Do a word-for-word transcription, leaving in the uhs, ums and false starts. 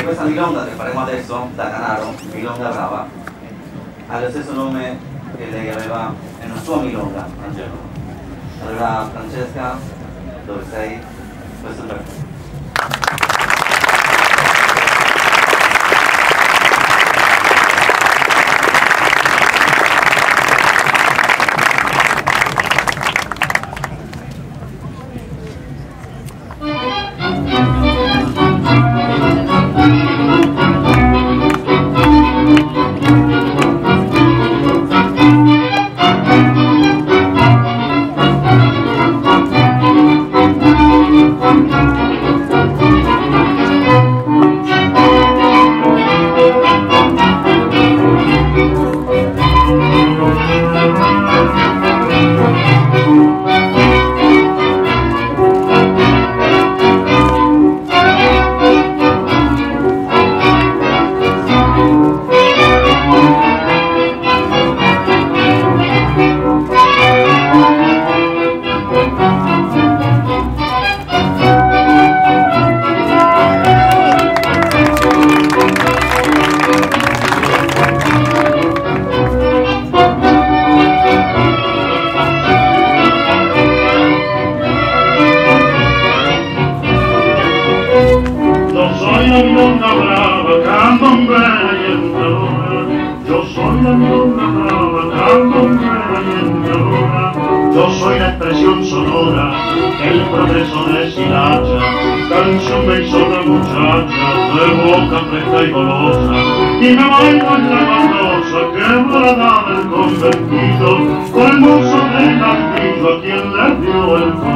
questa milonga che faremo adesso da Canaro, milonga brava, ha lo stesso nome che lei aveva in una sua milonga a Genova. Allora Francesca, dove sei? Questo è per te. Yo soy la expresión sonora que el progreso deshilacha, canción me hizo una muchacha de boca fresca y golosa, y me bailo en la baldosa quebrada del conventido, con el mozo del castillo a quien le dio el